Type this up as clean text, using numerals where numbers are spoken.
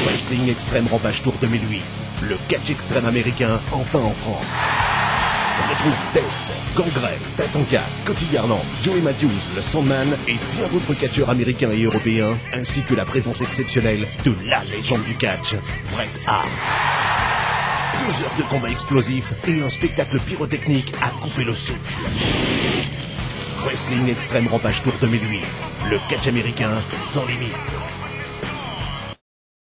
Wrestling Extreme Rampage Tour 2008. Le catch extrême américain, enfin en France. On retrouve Test, Gangrel, Tatanka, Scotty Garland, Joey Matthews, le Sandman et bien d'autres catcheurs américains et européens, ainsi que la présence exceptionnelle de la légende du catch, Bret Hart. 2 heures de combat explosif et un spectacle pyrotechnique à couper le souffle. Wrestling Extreme Rampage Tour 2008. Le catch américain sans limite.